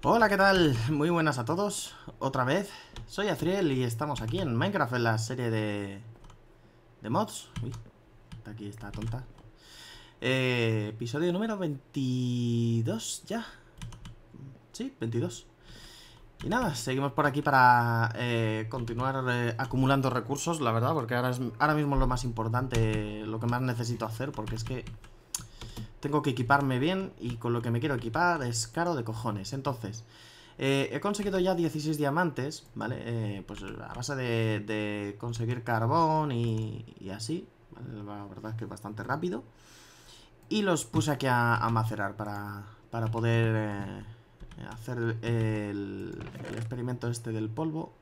Hola, ¿qué tal? Muy buenas a todos. Otra vez, soy Azriel y estamos aquí en Minecraft en la serie de mods. Uy, aquí está tonta. Episodio número 22 ya. Sí, 22. Y nada, seguimos por aquí para continuar acumulando recursos, la verdad, porque ahora mismo es lo más importante, lo que más necesito hacer, porque es que tengo que equiparme bien y con lo que me quiero equipar es caro de cojones. Entonces, he conseguido ya 16 diamantes, ¿vale? Pues a base de conseguir carbón y así, ¿vale? La verdad es que es bastante rápido. Y los puse aquí a macerar para poder hacer el experimento este del polvo.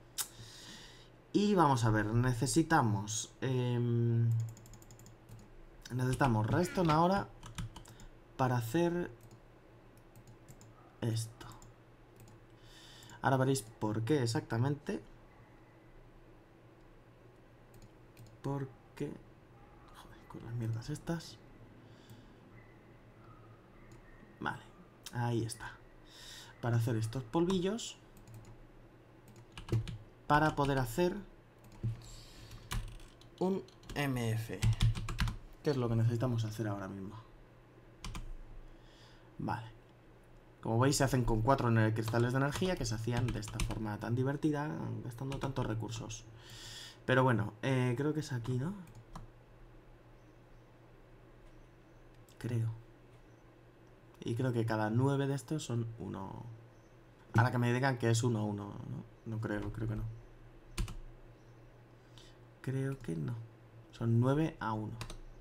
Y vamos a ver, necesitamos redstone ahora para hacer esto. Ahora veréis por qué exactamente. Porque... Joder, con las mierdas estas. Vale, ahí está. Para hacer estos polvillos. Para poder hacer un MF. ¿Qué es lo que necesitamos hacer ahora mismo? Vale. Como veis, se hacen con 4 cristales de energía que se hacían de esta forma tan divertida, gastando tantos recursos. Pero bueno, creo que es aquí, ¿no? Creo. Y creo que cada 9 de estos son 1. Ahora que me digan que es 1 1, ¿no? No creo que no. Creo que no. Son 9 a 1.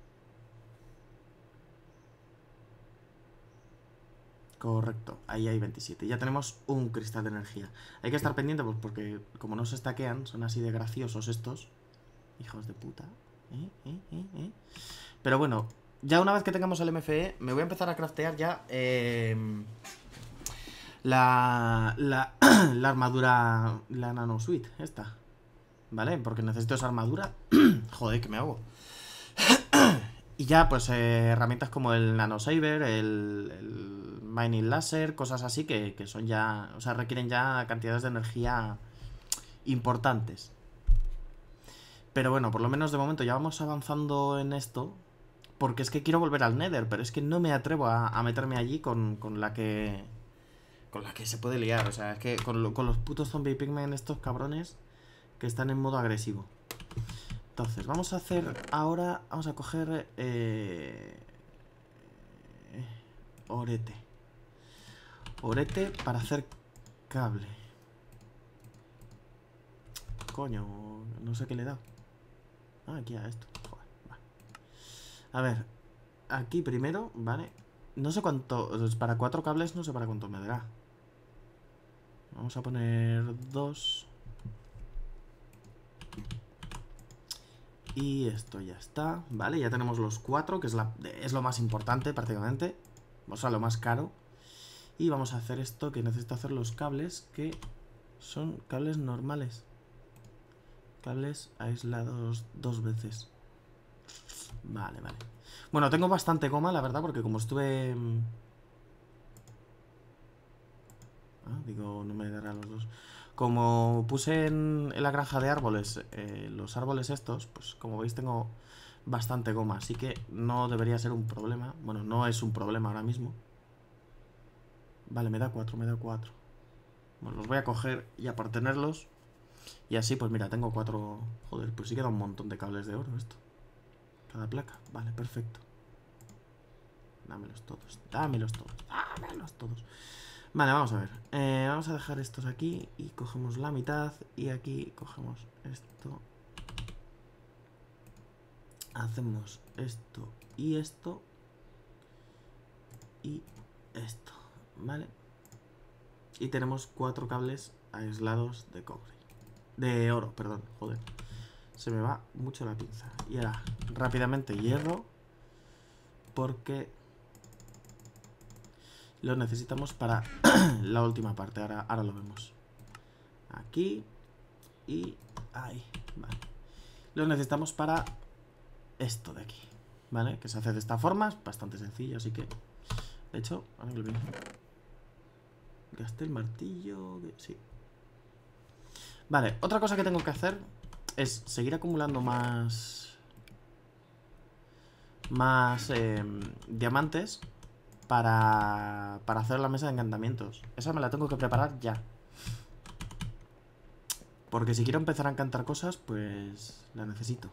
Correcto, ahí hay 27. Ya tenemos un cristal de energía. Hay que estar pendiente pues, porque como no se estaquean, son así de graciosos estos. Hijos de puta. Pero bueno, ya una vez que tengamos el MFE, me voy a empezar a craftear ya la armadura, la nano suite, esta. ¿Vale? Porque necesito esa armadura. Joder, que me hago. Y ya, pues herramientas como el Nano Saber, el Mining Laser, cosas así que son ya. O sea, requieren ya cantidades de energía importantes. Pero bueno, por lo menos de momento ya vamos avanzando en esto. Porque es que quiero volver al Nether, pero es que no me atrevo a meterme allí con la que. Con la que se puede liar. O sea, es que con los putos zombie pigmen estos cabrones que están en modo agresivo. Entonces, vamos a hacer ahora. Vamos a coger. Orete. Orete para hacer cable. Coño, no sé qué le da. Ah, aquí a esto. Joder, vale. A ver, aquí primero, ¿vale? No sé cuánto. Para 4 cables, no sé para cuánto me dará. Vamos a poner 2. Y esto ya está, ¿vale? Ya tenemos los 4, que es lo más importante prácticamente. O sea, lo más caro. Y vamos a hacer esto, que necesito hacer los cables, que son cables normales. Cables aislados 2 veces. Vale, vale. Bueno, tengo bastante goma, la verdad, porque como estuve... digo, no me dará los dos. Como puse en la granja de árboles los árboles estos, pues como veis tengo bastante goma, así que no debería ser un problema. Bueno, no es un problema ahora mismo. Vale, me da 4, me da 4. Bueno, los voy a coger ya por tenerlos. Y así, pues mira, tengo 4. Joder, pues sí queda un montón de cables de oro esto. Cada placa, vale, perfecto. Dámelos todos, dámelos todos, dámelos todos. Vale, vamos a ver. Vamos a dejar estos aquí y cogemos la mitad. Y aquí cogemos esto. Hacemos esto y esto. Y esto, ¿vale? Y tenemos 4 cables aislados de cobre. De oro, perdón, joder. Se me va mucho la pinza. Y ahora, rápidamente hierro. Porque lo necesitamos para la última parte. Ahora lo vemos. Aquí. Y ahí. Vale. Lo necesitamos para esto de aquí. ¿Vale? Que se hace de esta forma. Es bastante sencillo, así que... De hecho, ahora que lo pienso. Gasté el martillo... Sí. Vale, otra cosa que tengo que hacer es seguir acumulando más diamantes para hacer la mesa de encantamientos. Esa me la tengo que preparar ya. Porque si quiero empezar a encantar cosas, pues la necesito.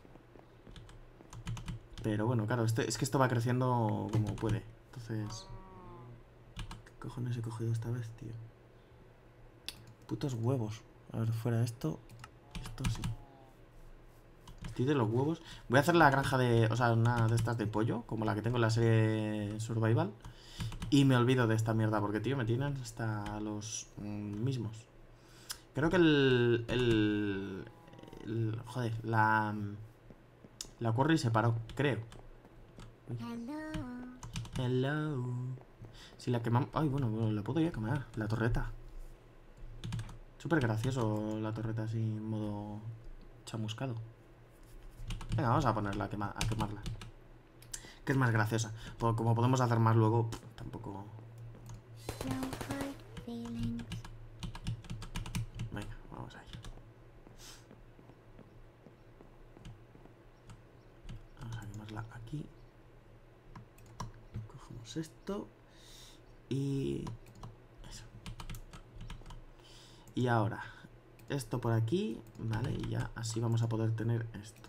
Pero bueno, claro, es que esto va creciendo como puede. Entonces... ¿Qué cojones he cogido esta vez, tío? Putos huevos. A ver, fuera esto. Esto sí. Estoy de los huevos. Voy a hacer la granja de... O sea, una de estas de pollo, como la que tengo en la serie Survival. Y me olvido de esta mierda, porque, tío, me tienen hasta los mismos. Creo que joder, la quarry se paró, creo. Hello. Si la quemamos... Ay, bueno, la puedo ya quemar. La torreta. Súper gracioso la torreta así en modo chamuscado. Venga, vamos a ponerla a quemarla. Que es más graciosa. Como podemos hacer más luego, tampoco... Venga, vamos ahí. Vamos a quemarla aquí. Cogemos esto. Y... eso. Y ahora, esto por aquí, vale, y ya así vamos a poder tener esto.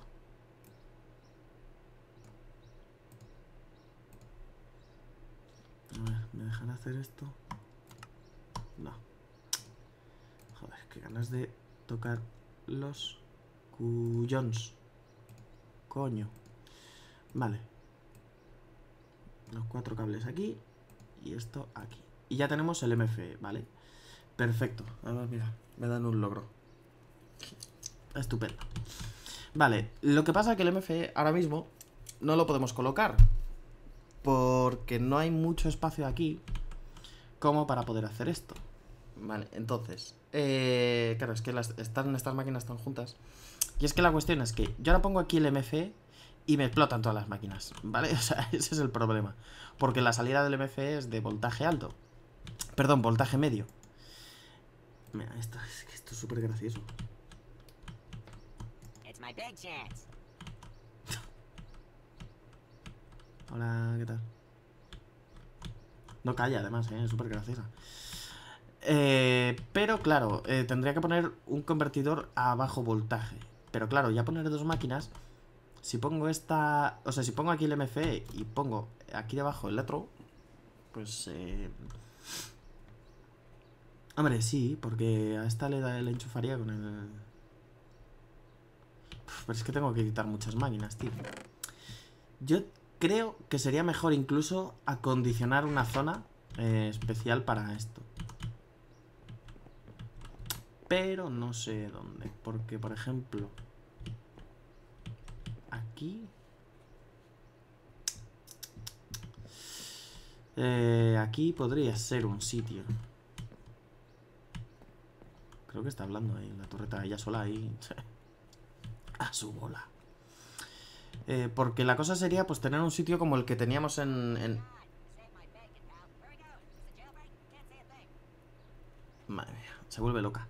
A ver, ¿me dejan hacer esto? No. Joder, qué ganas de tocar los cuyons. Coño. Vale. Los 4 cables aquí. Y esto aquí. Y ya tenemos el MFE, ¿vale? Perfecto. A ver, mira, me dan un logro. Estupendo. Vale, lo que pasa es que el MFE ahora mismo no lo podemos colocar, porque no hay mucho espacio aquí como para poder hacer esto. Vale, entonces claro, es que estas máquinas están juntas. Y es que la cuestión es que yo ahora pongo aquí el MFE y me explotan todas las máquinas, ¿vale? O sea, ese es el problema. Porque la salida del MFE es de voltaje alto. Perdón, voltaje medio. Mira, esto es súper gracioso. Hola, ¿qué tal? No calla, además, es súper graciosa. Pero claro, tendría que poner un convertidor a bajo voltaje. Pero claro, ya poner 2 máquinas. Si pongo esta... O sea, si pongo aquí el MFE y pongo aquí debajo el otro, pues... Hombre, sí, porque a esta le enchufaría con el... Pero es que tengo que quitar muchas máquinas, tío. Yo creo que sería mejor incluso acondicionar una zona especial para esto. Pero no sé dónde. Porque, por ejemplo... Aquí... aquí podría ser un sitio. Creo que está hablando ahí la torreta, ella sola ahí. A su bola. Porque la cosa sería pues tener un sitio como el que teníamos en... Madre mía, se vuelve loca.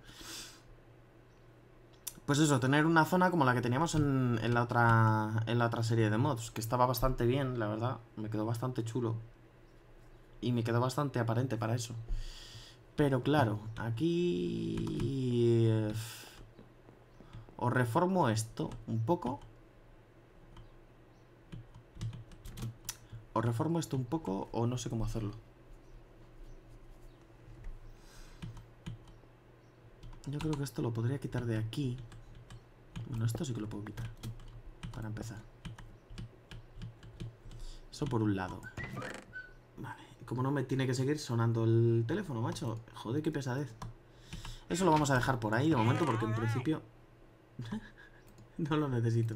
Pues eso, tener una zona como la que teníamos en la otra serie de mods, que estaba bastante bien, la verdad. Me quedó bastante chulo. Y me quedó bastante aparente para eso. Pero claro, aquí... os reformo esto un poco. O reformo esto un poco o no sé cómo hacerlo. Yo creo que esto lo podría quitar de aquí. Bueno, esto sí que lo puedo quitar. Para empezar. Eso por un lado. Vale. Como no me tiene que seguir sonando el teléfono, macho. Joder, qué pesadez. Eso lo vamos a dejar por ahí de momento porque en principio... no lo necesito.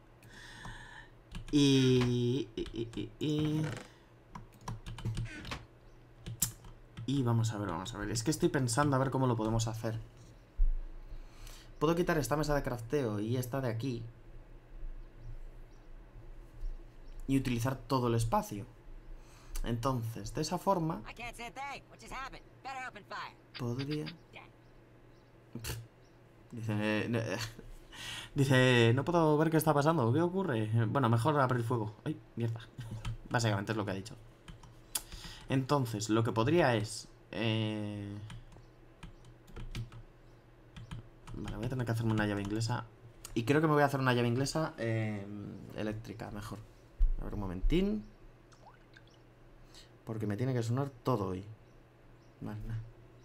Y vamos a ver, vamos a ver. Es que estoy pensando a ver cómo lo podemos hacer. Puedo quitar esta mesa de crafteo y esta de aquí y utilizar todo el espacio. Entonces, de esa forma podría... Dice, no puedo ver qué está pasando. ¿Qué ocurre? Bueno, mejor abrir fuego. Ay, mierda. Básicamente es lo que ha dicho. Entonces, lo que podría es... Vale, voy a tener que hacerme una llave inglesa. Y creo que me voy a hacer una llave inglesa eléctrica, mejor. A ver, un momentín. Porque me tiene que sonar todo hoy. Vale, nah.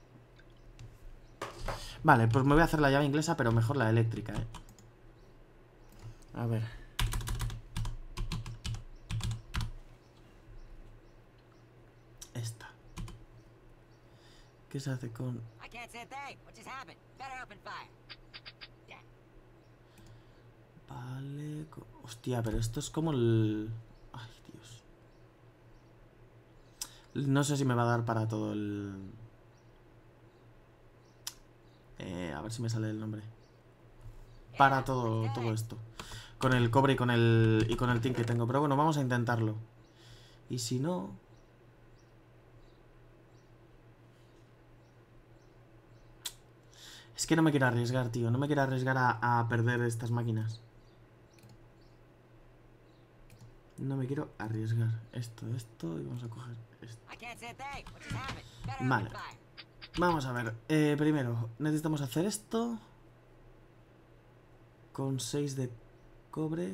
Vale, pues me voy a hacer la llave inglesa, pero mejor la eléctrica, ¿eh? A ver. Esta. ¿Qué se hace con...? Vale... Hostia, pero esto es como el... Ay, Dios. No sé si me va a dar para todo el... a ver si me sale el nombre. Para todo esto. Con el cobre y con el tin que tengo. Pero bueno, vamos a intentarlo. Y si no... Es que no me quiero arriesgar, tío. No me quiero arriesgar a perder estas máquinas. No me quiero arriesgar. Esto y vamos a coger esto. Vale. Vamos a ver. Primero, necesitamos hacer esto. Con 6 de cobre.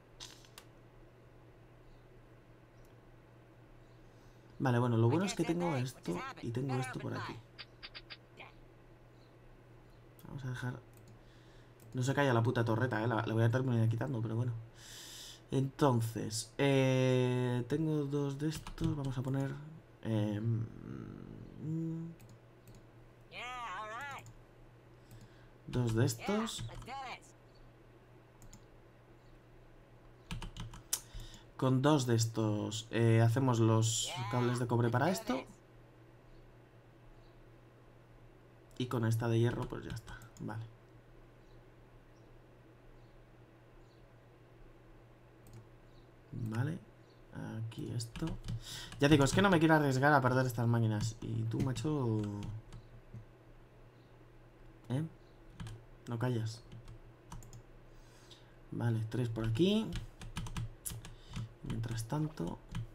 Vale, bueno, lo bueno es que tengo esto y tengo esto por aquí. Vamos a dejar... No se calla la puta torreta, la voy a terminar quitando, pero bueno. Entonces, tengo 2 de estos. Vamos a poner... 2 de estos. Con 2 de estos hacemos los cables de cobre para esto. Y con esta de hierro pues ya está. Vale. Vale. Aquí esto. Ya digo, es que no me quiero arriesgar a perder estas máquinas. Y tú, macho... No callas. Vale, 3 por aquí. Mientras tanto,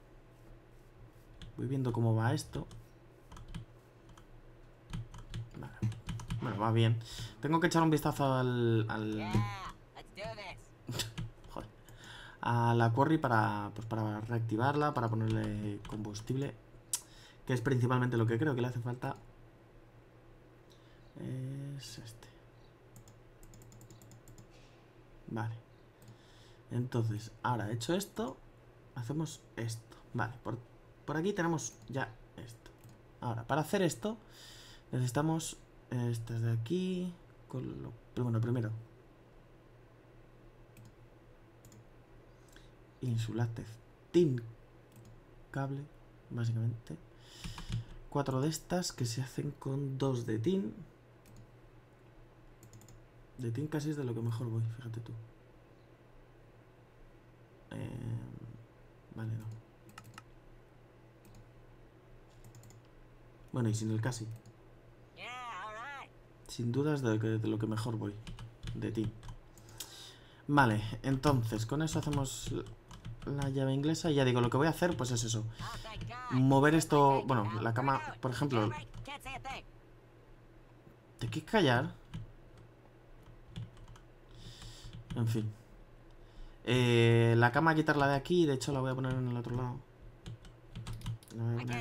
voy viendo cómo va esto. Vale. Bueno, va bien. Tengo que echar un vistazo al... Joder. A la quarry para reactivarla, para ponerle combustible. Que es principalmente lo que creo que le hace falta. Es este. Vale. Entonces, ahora hecho esto, hacemos esto. Vale, por aquí tenemos ya esto. Ahora, para hacer esto, necesitamos estas de aquí. Pero bueno, primero insulatez tin cable, básicamente. 4 de estas que se hacen con 2 de tin. De tin casi es de lo que mejor voy, fíjate tú. Vale, no. Bueno, y sin el casi. Sin dudas de lo que mejor voy. De tin. Vale, entonces con eso hacemos la llave inglesa. Y ya digo, lo que voy a hacer pues es eso. Mover esto... Bueno, la cama, por ejemplo... ¿Te quieres callar? En fin. La cama quitarla de aquí. De hecho la voy a poner en el otro lado. La voy a poner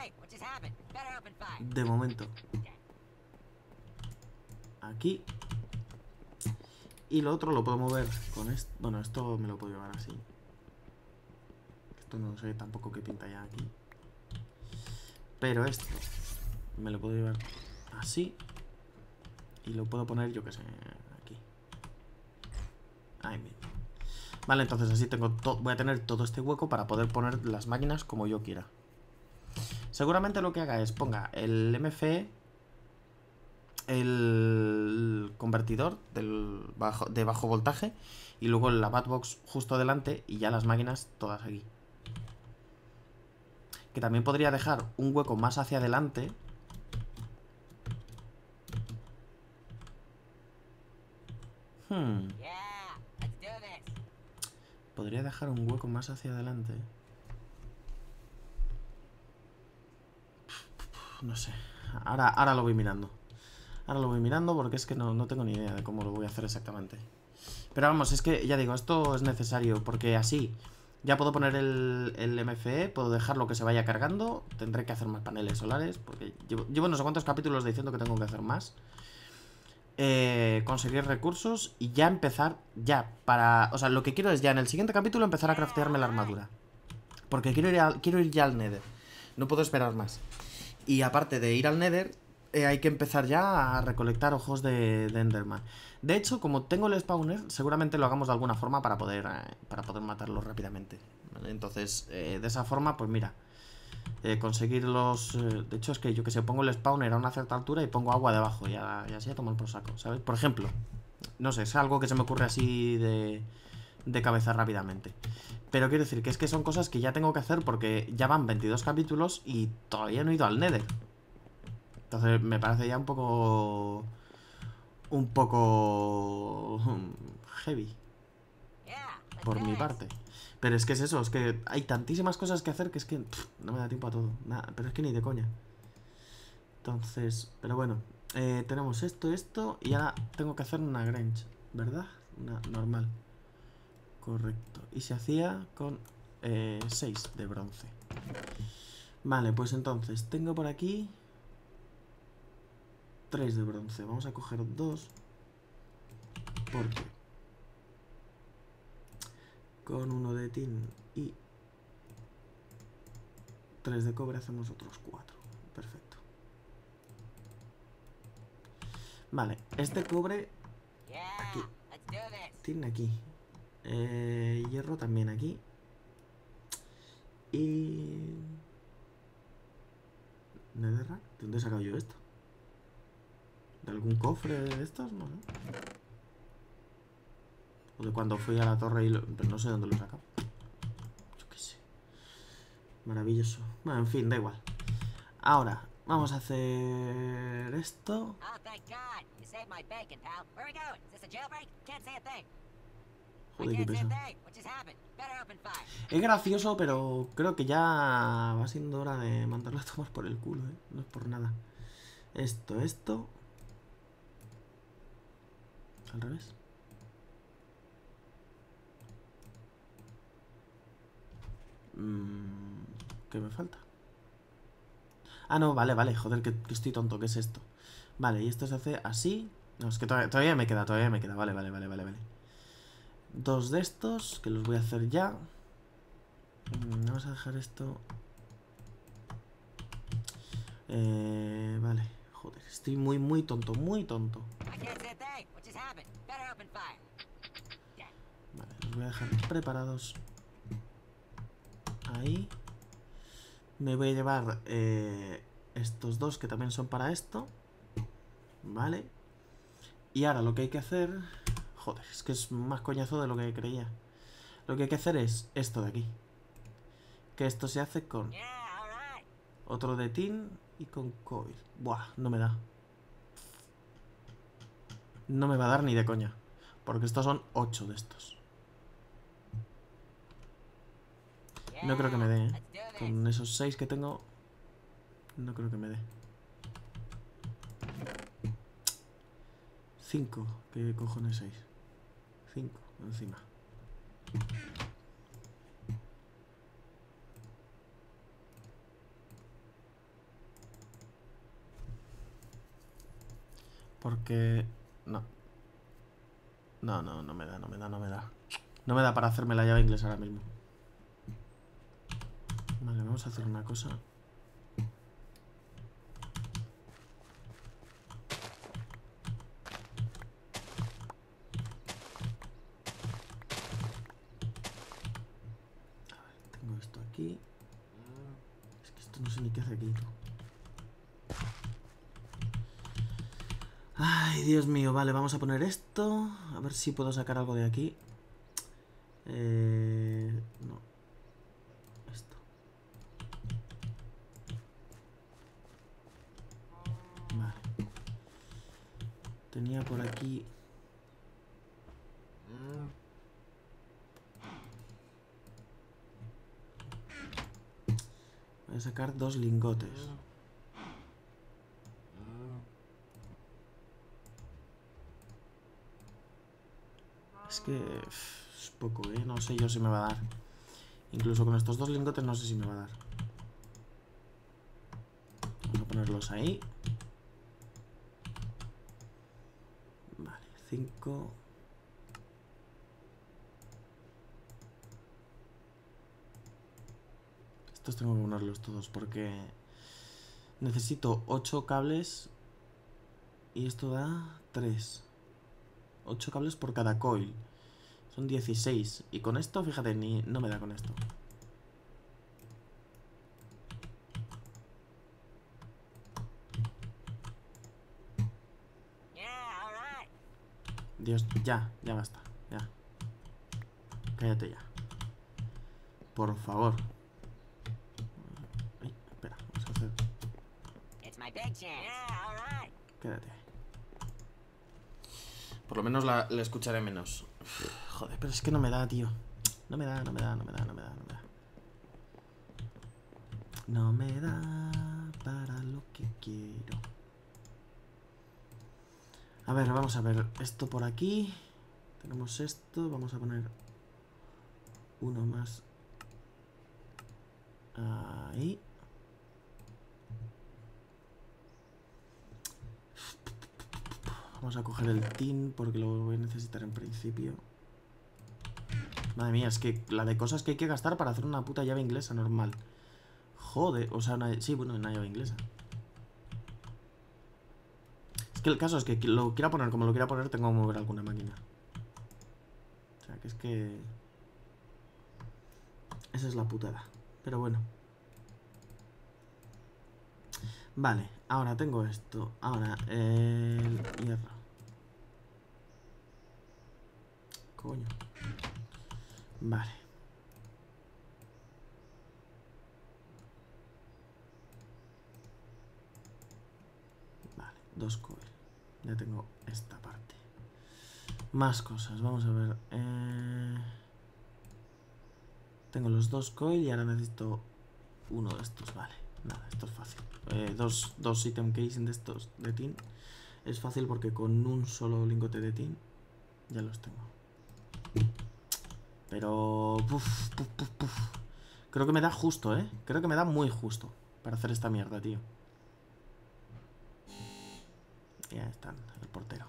de momento aquí. Y lo otro lo puedo mover con esto. Bueno, esto me lo puedo llevar así. Esto no sé tampoco qué pinta ya aquí. Pero esto me lo puedo llevar así. Y lo puedo poner, yo que sé, aquí. Ahí mismo. Vale, entonces así tengo voy a tener todo este hueco para poder poner las máquinas como yo quiera. Seguramente lo que haga es ponga el MFE, el convertidor de bajo voltaje y luego la Batbox justo delante y ya las máquinas todas aquí. que también podría dejar un hueco más hacia adelante. Podría dejar un hueco más hacia adelante. No sé. Ahora lo voy mirando. Ahora lo voy mirando porque es que no tengo ni idea de cómo lo voy a hacer exactamente. Pero vamos, es que ya digo, esto es necesario porque así ya puedo poner el MFE, puedo dejarlo que se vaya cargando. Tendré que hacer más paneles solares porque llevo no sé cuántos capítulos diciendo que tengo que hacer más. Conseguir recursos y ya empezar ya para... O sea, lo que quiero es ya en el siguiente capítulo empezar a craftearme la armadura. Porque quiero ir ya al Nether. No puedo esperar más. Y aparte de ir al Nether, hay que empezar ya a recolectar ojos de Enderman. De hecho, como tengo el spawner, seguramente lo hagamos de alguna forma para poder matarlo rápidamente, ¿vale? Entonces, de esa forma, pues mira, conseguir los... de hecho, es que yo que sé, pongo el spawner a una cierta altura y pongo agua debajo y así a tomar por saco, ¿sabes? Por ejemplo, no sé, es algo que se me ocurre así de cabeza rápidamente. Pero quiero decir que es que son cosas que ya tengo que hacer porque ya van 22 capítulos y todavía no he ido al Nether. Entonces me parece ya un poco heavy por mi parte. Pero es que es eso, es que hay tantísimas cosas que hacer que es que no me da tiempo a todo. Nada, pero es que ni de coña. Entonces, pero bueno, tenemos esto y ahora tengo que hacer una Grange, ¿verdad? Una normal. Correcto. Y se hacía con 6 de bronce. Vale, pues entonces tengo por aquí 3 de bronce. Vamos a coger 2. Porque con 1 de tin y 3 de cobre hacemos otros 4. Perfecto. Vale, este cobre aquí. Tin aquí. Hierro también aquí. Y... ¿Netherrack? ¿De dónde he sacado yo esto? ¿De algún cofre de estos? No sé. O de cuando fui a la torre y pero no sé dónde lo he sacado. Yo qué sé. Maravilloso. Bueno, en fin, da igual. Ahora, vamos a hacer esto. Joder, qué peso. Es gracioso, pero creo que ya va siendo hora de mandarlo a tomar por el culo, ¿eh? No es por nada. Esto. Al revés. ¿Qué me falta? Ah, no, vale, joder, que estoy tonto, ¿qué es esto? Vale, y esto se hace así. No, es que todavía me queda, vale. 2 de estos, que los voy a hacer ya. Vamos a dejar esto. Vale, joder, estoy muy tonto, Vale, los voy a dejar preparados. Ahí. Me voy a llevar estos 2 que también son para esto. Vale. Y ahora lo que hay que hacer... Joder, es que es más coñazo de lo que creía. Lo que hay que hacer es esto de aquí. Que esto se hace con otro de tin y con coil. Buah, no me da. No me va a dar ni de coña. Porque estos son 8 de estos. No creo que me dé, ¿eh? Con esos 6 que tengo, no creo que me dé. 5. ¿Qué cojones 6? 5 encima. Porque... No me da. No me da para hacerme la llave inglesa ahora mismo. Vale, vamos a hacer una cosa. A ver, tengo esto aquí. Es que esto no sé ni qué hace aquí, tú. Ay, Dios mío, vale, vamos a poner esto. A ver si puedo sacar algo de aquí. No. Esto. Tenía por aquí... Voy a sacar 2 lingotes. Es que... es poco, ¿eh? No sé yo si me va a dar. Incluso con estos 2 lingotes no sé si me va a dar. Vamos a ponerlos ahí. Vale, 5. Estos tengo que ponerlos todos porque necesito 8 cables y esto da 3. 8 cables por cada coil. Son 16. Y con esto, fíjate, no me da con esto. Dios, ya basta. Ya. Cállate ya. Por favor. Ay, espera, vamos a hacer. Quédate. Por lo menos la escucharé menos. Joder, pero es que no me da, tío. No me da. No me da para lo que quiero. A ver, vamos a ver. Esto por aquí. Tenemos esto. Vamos a poner uno más. Ahí. Vamos a coger el tin porque lo voy a necesitar en principio. Madre mía, es que la de cosas que hay que gastar para hacer una puta llave inglesa normal. Joder, o sea, sí, bueno, una llave inglesa. Es que el caso es que lo quiera poner como lo quiera poner, tengo que mover alguna máquina. O sea, que es que... esa es la putada. Pero bueno. Vale, ahora tengo esto. Ahora, el hierro. Coño. Vale. Vale, 2 coil. Ya tengo esta parte. Más cosas, vamos a ver. Tengo los 2 coil y ahora necesito uno de estos, vale. Nada, esto es fácil. Dos item casing de estos de tin. Es fácil porque con un solo lingote de tin ya los tengo. Pero... creo que me da justo, ¿eh? Creo que me da muy justo para hacer esta mierda, tío. Ya están, el portero.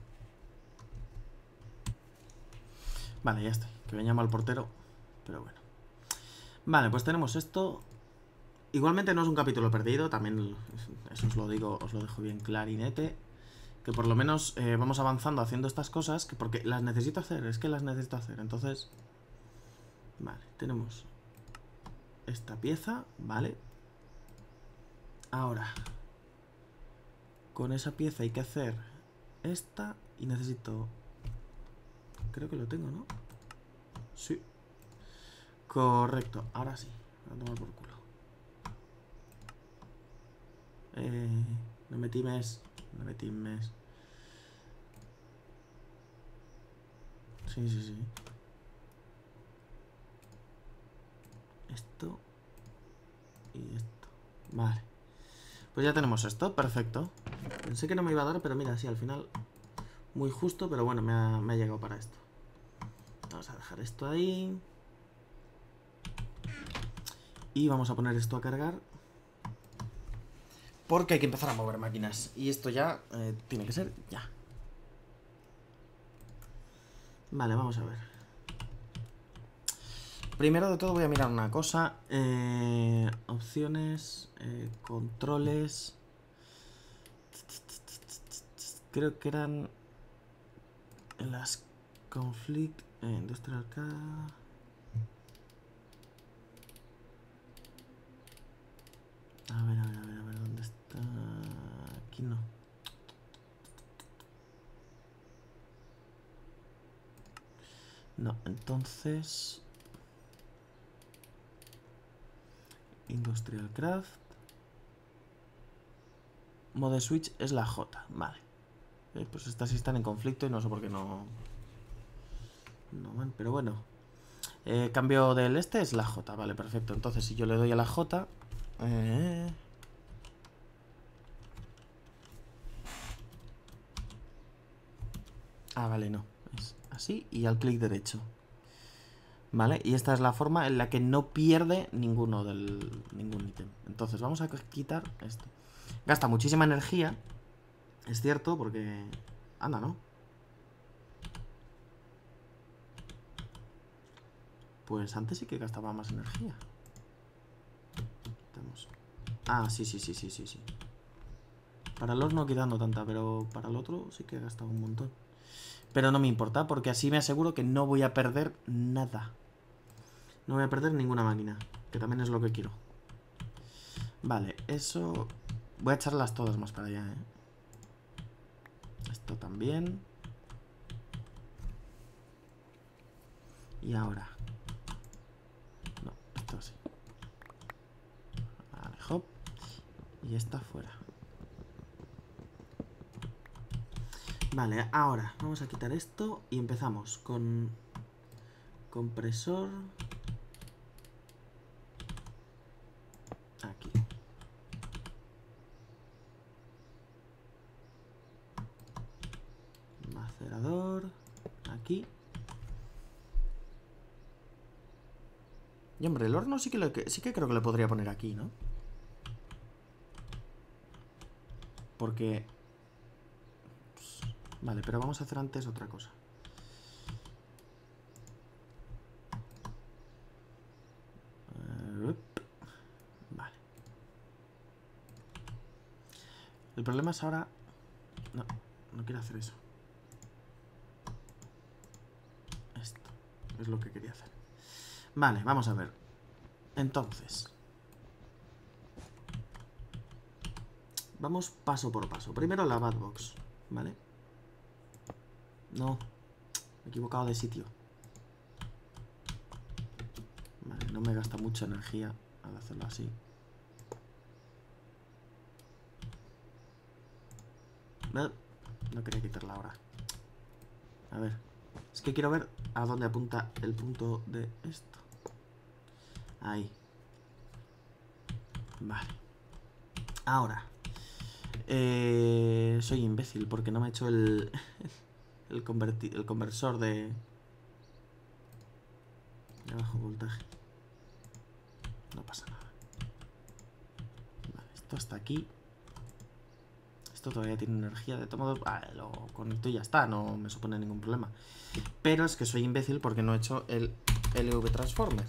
Vale, ya estoy. Que me llama el portero. Pero bueno. Vale, pues tenemos esto. Igualmente no es un capítulo perdido. También eso os lo digo, os lo dejo bien clarinete. Que por lo menos vamos avanzando haciendo estas cosas. Que porque las necesito hacer. Es que las necesito hacer. Entonces... Vale, tenemos esta pieza. Vale. Ahora... con esa pieza hay que hacer esta. Y necesito... creo que lo tengo, ¿no? Sí. Correcto, ahora sí. Voy a tomar por culo. No me times. No me times. Sí, sí, sí. Esto. Y esto. Vale. Pues ya tenemos esto, perfecto. Pensé que no me iba a dar, pero mira, sí, al final... muy justo, pero bueno, me ha llegado para esto. Vamos a dejar esto ahí. Y vamos a poner esto a cargar. Porque hay que empezar a mover máquinas. Y esto ya tiene que ser ya. Vale, vamos a ver. Primero de todo voy a mirar una cosa. Opciones. Controles. Creo que eran... en las conflict... industrial K... A ver, ¿dónde está? Aquí no. No, entonces... Industrial Craft. Mode Switch es la J, vale. Pues estas sí están en conflicto y no sé por qué no van, pero bueno. Cambio del este es la J, vale, perfecto. Entonces si yo le doy a la J... vale, no. Es así y al clic derecho. Vale, y esta es la forma en la que no pierde ningún ítem. Entonces vamos a quitar esto. Gasta muchísima energía. Es cierto, porque... Anda, ¿no? Pues antes sí que gastaba más energía. Sí. Para el horno quitando tanta, pero para el otro sí que he gastado un montón. Pero no me importa, porque así me aseguro que no voy a perder nada. No voy a perder ninguna máquina, que también es lo que quiero. Vale, eso... Voy a echarlas todas más para allá, Esto también. Y ahora... No, esto sí. Vale, hop. Y esta fuera. Vale, ahora vamos a quitar esto y empezamos con... Compresor... Aquí. Macerador... Aquí. Y hombre, el horno sí que creo que le podría poner aquí, ¿no? Porque... Vale, pero vamos a hacer antes otra cosa. Vale. El problema es ahora... No quiero hacer eso. Esto es lo que quería hacer. Vale, vamos a ver. Entonces... Vamos paso por paso. Primero la Badbox, ¿vale? No, me he equivocado de sitio. Vale, no me gasta mucha energía al hacerlo así. No quería quitarla ahora. A ver, es que quiero ver a dónde apunta el punto de esto. Ahí. Vale. Ahora. Soy imbécil porque no me ha hecho el conversor de bajo voltaje. No pasa nada. Vale, esto hasta aquí. Esto todavía tiene energía. De todo modo, lo conecto y ya está. No me supone ningún problema. Pero es que soy imbécil porque no he hecho el LV Transformer.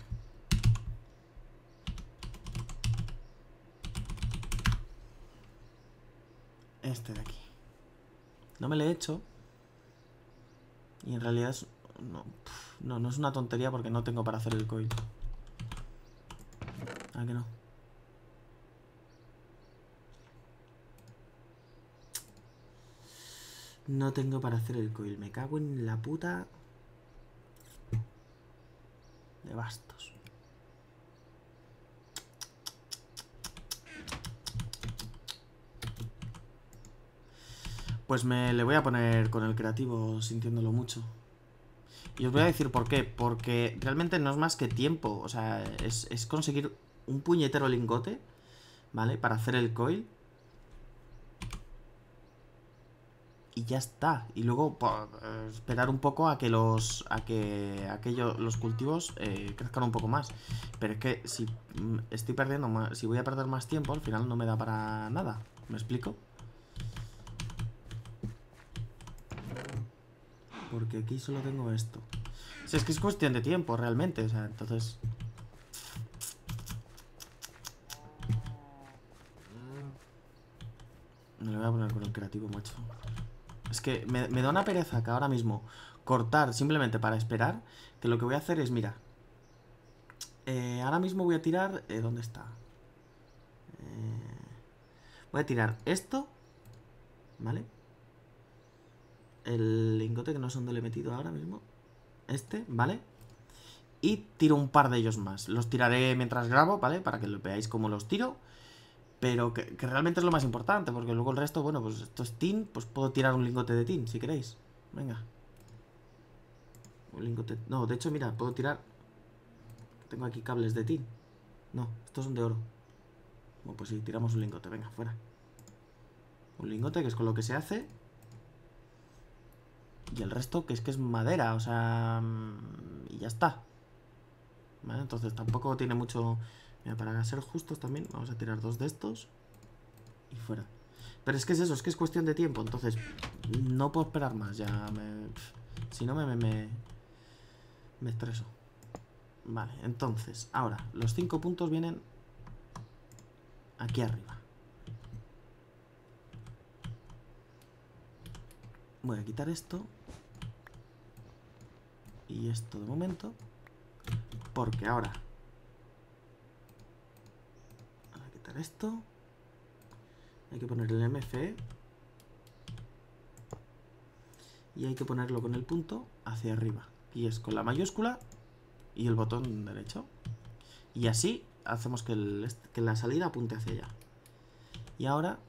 Este de aquí. No me lo he hecho. Y en realidad es... No es una tontería porque no tengo para hacer el coil. ¿Ah, que no? No tengo para hacer el coil. Me cago en la puta... de bastos. Pues le voy a poner con el creativo sintiéndolo mucho. Y os voy a decir por qué. Porque realmente no es más que tiempo. O sea, es conseguir un puñetero lingote, ¿vale? Para hacer el coil. Y ya está. Y luego esperar un poco a que los cultivos crezcan un poco más. Pero es que si estoy perdiendo más, si voy a perder más tiempo, al final no me da para nada. ¿Me explico? Porque aquí solo tengo esto. Si es que es cuestión de tiempo, realmente. O sea, entonces... Me lo voy a poner con el creativo, macho. Es que me da una pereza que ahora mismo cortar simplemente para esperar. Que lo que voy a hacer es, mira. Ahora mismo voy a tirar... ¿dónde está? Voy a tirar esto. ¿Vale? El lingote que no sé dónde le he metido ahora mismo. Este, ¿vale? Y tiro un par de ellos más. Los tiraré mientras grabo, ¿vale? Para que lo veáis cómo los tiro. Pero que realmente es lo más importante, porque luego el resto, bueno, pues esto es tin, pues puedo tirar un lingote de tin, si queréis. Venga. Un lingote... No, de hecho, mira, puedo tirar... Tengo aquí cables de tin. No, estos son de oro. Bueno, pues sí, tiramos un lingote, venga, fuera. Un lingote, que es con lo que se hace. Y el resto, que es madera, o sea... Y ya está. Vale, entonces tampoco tiene mucho... Mira, para ser justos también, vamos a tirar 2 de estos. Y fuera. Pero es que es eso, es que es cuestión de tiempo. Entonces, no puedo esperar más. Ya me... Si no me estreso. Vale, entonces, ahora, los 5 puntos vienen aquí arriba. Voy a quitar esto. Y esto de momento. Porque ahora... Voy a quitar esto. Hay que poner el MFE. Y hay que ponerlo con el punto hacia arriba. Y es con la mayúscula y el botón derecho. Y así hacemos que la salida apunte hacia allá. Y ahora...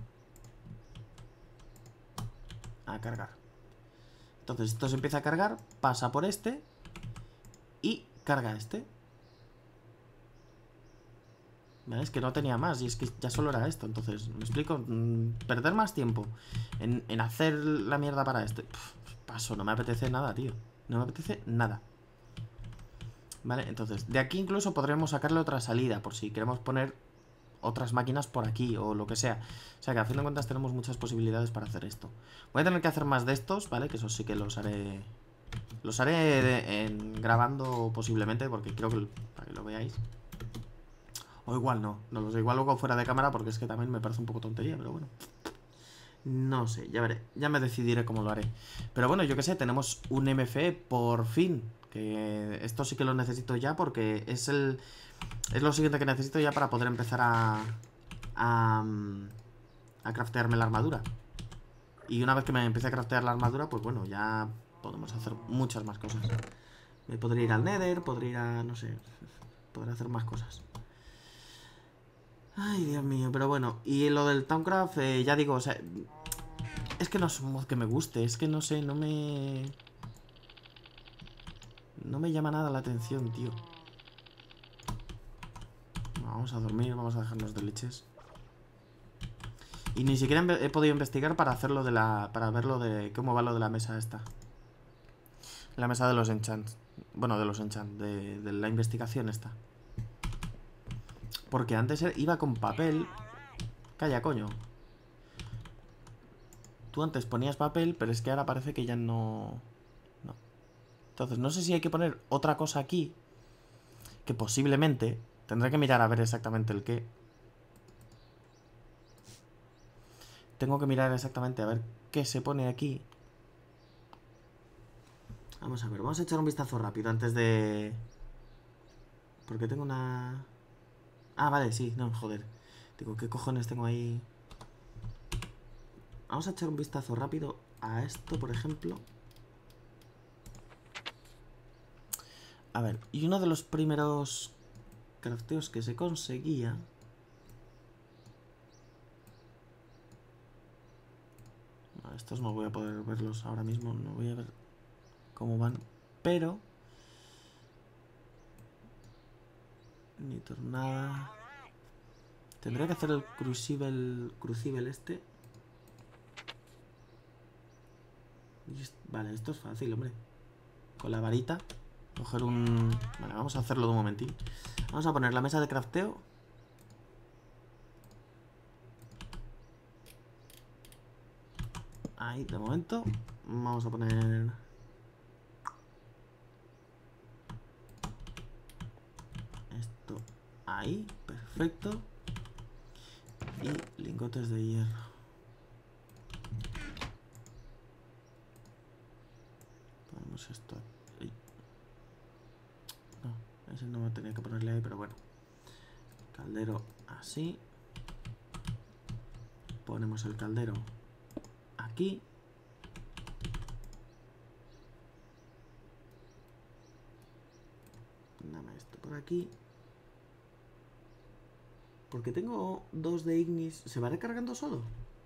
A cargar. Entonces esto se empieza a cargar, pasa por este y carga este. ¿Vale? Es que no tenía más y es que ya solo era esto. Entonces, ¿me explico? Perder más tiempo en hacer la mierda para esto. Paso, no me apetece nada, tío. No me apetece nada. Vale, entonces, de aquí incluso podremos sacarle otra salida por si queremos poner otras máquinas por aquí o lo que sea. O sea que a fin de cuentas tenemos muchas posibilidades para hacer esto. Voy a tener que hacer más de estos, ¿vale? Que eso sí que los haré... Los haré grabando posiblemente, porque creo que... Para que lo veáis. O igual no, no lo sé. Igual luego fuera de cámara, porque es que también me parece un poco tontería, pero bueno. No sé, ya veré. Ya me decidiré cómo lo haré. Pero bueno, yo qué sé, tenemos un MFE por fin. Que esto sí que lo necesito ya porque es lo siguiente que necesito ya para poder empezar a craftearme la armadura. Y una vez que me empiece a craftear la armadura, pues bueno, ya podemos hacer muchas más cosas. Me podría ir al Nether, podría ir a... no sé, podré hacer más cosas. Ay, Dios mío, pero bueno. Y lo del Towncraft, ya digo, o sea... Es que no es un mod que me guste, es que no sé, no me... No me llama nada la atención, tío. Vamos a dormir, vamos a dejarnos de leches. Y ni siquiera he podido investigar para hacerlo de la... Para ver lo de... Cómo va lo de la mesa esta. La mesa de los enchants. Bueno, de los enchants, de la investigación esta. Porque antes iba con papel. Calla, coño. Tú antes ponías papel, pero es que ahora parece que ya no... No. Entonces, no sé si hay que poner otra cosa aquí. Que posiblemente... Tendré que mirar a ver exactamente el qué. Tengo que mirar exactamente a ver qué se pone aquí. Vamos a ver, vamos a echar un vistazo rápido antes de... Porque tengo una... Ah, vale, sí, no, joder. Digo, ¿qué cojones tengo ahí? Vamos a echar un vistazo rápido a esto, por ejemplo. A ver, y uno de los primeros crafteos que se conseguía... No, estos no voy a poder verlos ahora mismo, no voy a ver cómo van, pero... Ni tornada... Tendría que hacer el crucible este. Vale, esto es fácil, hombre. Con la varita. Coger un... Vale, vamos a hacerlo de un momentín. Vamos a poner la mesa de crafteo. Ahí, de momento. Vamos a poner... Esto ahí, perfecto. Y lingotes de hierro. Ponemos esto ahí. No, ese no me tenía que ponerle ahí, pero bueno. Caldero así. Ponemos el caldero aquí. Dame esto por aquí. Porque tengo 2 de Ignis. ¿Se va recargando solo?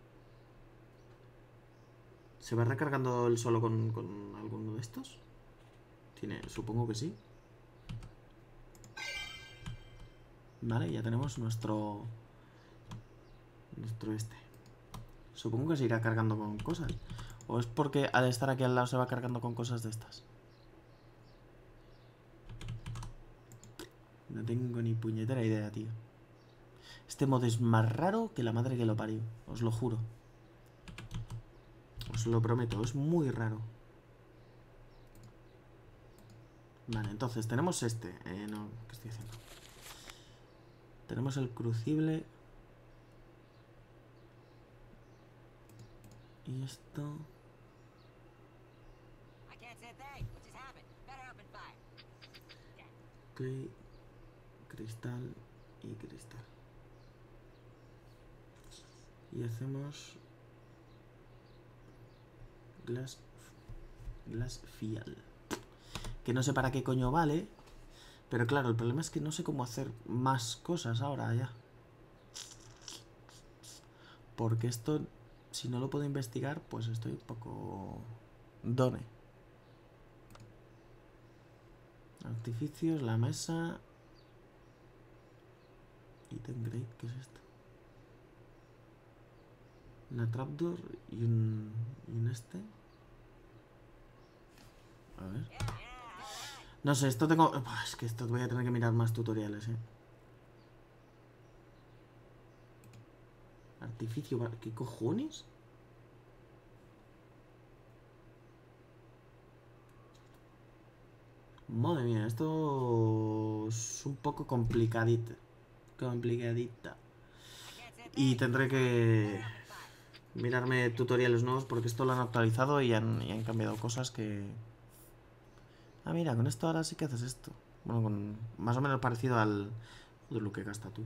¿Se va recargando el solo con alguno de estos? Supongo que sí. Vale, ya tenemos nuestro este. Supongo que se irá cargando con cosas. ¿O es porque al estar aquí al lado se va cargando con cosas de estas? No tengo ni puñetera idea, tío. Este mod es más raro que la madre que lo parió. Os lo juro. Os lo prometo, es muy raro. Vale, entonces tenemos este. No, ¿qué estoy haciendo? Tenemos el crucible. Y esto. Ok. Cristal y cristal. Y hacemos glass fial. Que no sé para qué coño vale. Pero claro, el problema es que no sé cómo hacer más cosas ahora ya. Porque esto, si no lo puedo investigar, pues estoy un poco done. Artificios, la mesa. Item grade, ¿qué es esto? Una trapdoor y un este. A ver. No sé, esto tengo... Es que esto voy a tener que mirar más tutoriales, Artificio... ¿Qué cojones? Madre mía, esto es un poco complicadita. Y tendré que mirarme tutoriales nuevos porque esto lo han actualizado y han cambiado cosas que... Ah, mira, con esto ahora sí que haces esto. Bueno, con más o menos parecido al... Joder, lo que gasta tú.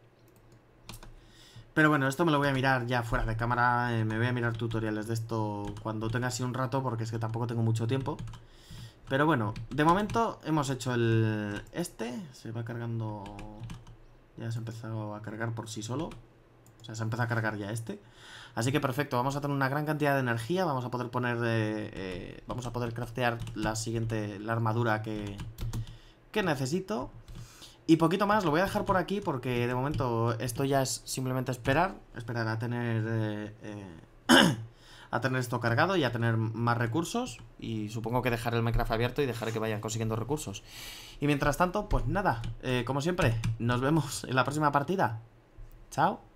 Pero bueno, esto me lo voy a mirar ya fuera de cámara. Me voy a mirar tutoriales de esto cuando tenga así un rato, porque es que tampoco tengo mucho tiempo. Pero bueno, de momento hemos hecho el... se va cargando... Ya se ha empezado a cargar por sí solo. O sea, se empieza a cargar ya este. Así que perfecto, vamos a tener una gran cantidad de energía. Vamos a poder poner... vamos a poder craftear la armadura que necesito. Y poquito más, lo voy a dejar por aquí porque de momento esto ya es simplemente esperar a tener a tener esto cargado y a tener más recursos. Y supongo que dejaré el Minecraft abierto y dejaré que vayan consiguiendo recursos. Y mientras tanto, pues nada, como siempre, nos vemos en la próxima partida. Chao.